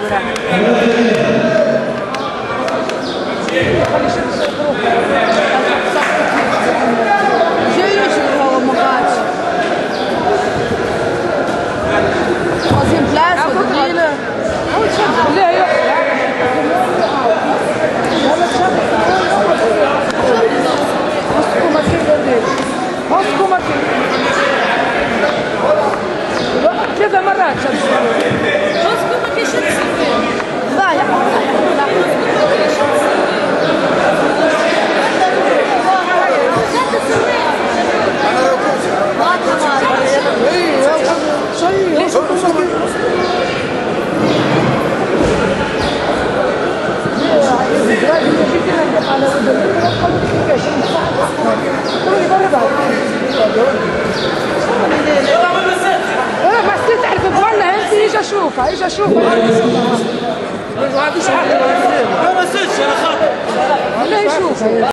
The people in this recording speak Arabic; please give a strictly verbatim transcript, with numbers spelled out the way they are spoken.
troisième place, Lille. كذا مرات ضايع اشوفها ايش اشوفها ما عنديش حق. انا ما نسيتش انا خاطر. لا يشوفها.